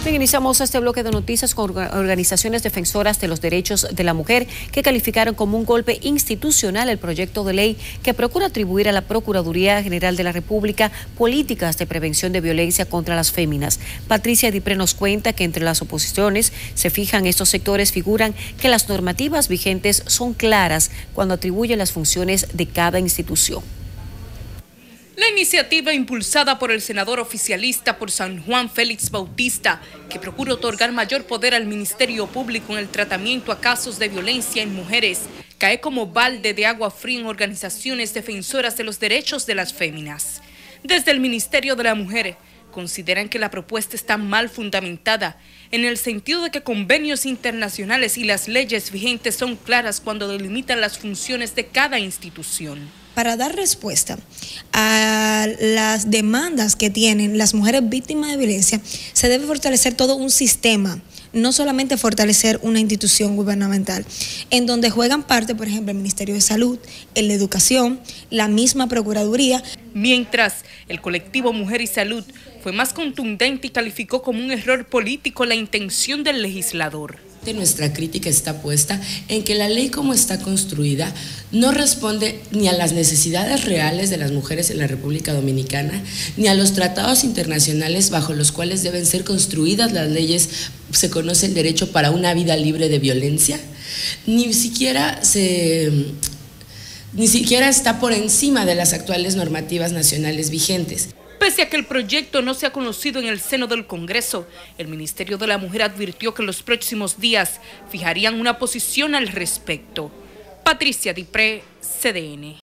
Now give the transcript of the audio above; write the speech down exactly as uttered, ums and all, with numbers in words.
Bien, iniciamos este bloque de noticias con organizaciones defensoras de los derechos de la mujer que calificaron como un golpe institucional el proyecto de ley que procura atribuir a la Procuraduría General de la República políticas de prevención de violencia contra las féminas. Patricia Dipré nos cuenta que entre las oposiciones se fijan estos sectores figuran que las normativas vigentes son claras cuando atribuyen las funciones de cada institución. La iniciativa impulsada por el senador oficialista por San Juan, Félix Bautista, que procura otorgar mayor poder al Ministerio Público en el tratamiento a casos de violencia en mujeres, cae como balde de agua fría en organizaciones defensoras de los derechos de las féminas. Desde el Ministerio de la Mujer, consideran que la propuesta está mal fundamentada, en el sentido de que convenios internacionales y las leyes vigentes son claras cuando delimitan las funciones de cada institución. Para dar respuesta a las demandas que tienen las mujeres víctimas de violencia, se debe fortalecer todo un sistema, no solamente fortalecer una institución gubernamental, en donde juegan parte, por ejemplo, el Ministerio de Salud, el de Educación, la misma Procuraduría. Mientras, el colectivo Mujer y Salud fue más contundente y calificó como un error político la intención del legislador. Nuestra crítica está puesta en que la ley como está construida no responde ni a las necesidades reales de las mujeres en la República Dominicana, ni a los tratados internacionales bajo los cuales deben ser construidas las leyes. Se conoce el derecho para una vida libre de violencia, ni siquiera se... ni siquiera está por encima de las actuales normativas nacionales vigentes. Pese a que el proyecto no se ha conocido en el seno del Congreso, el Ministerio de la Mujer advirtió que en los próximos días fijarían una posición al respecto. Patricia Dipré, C D N.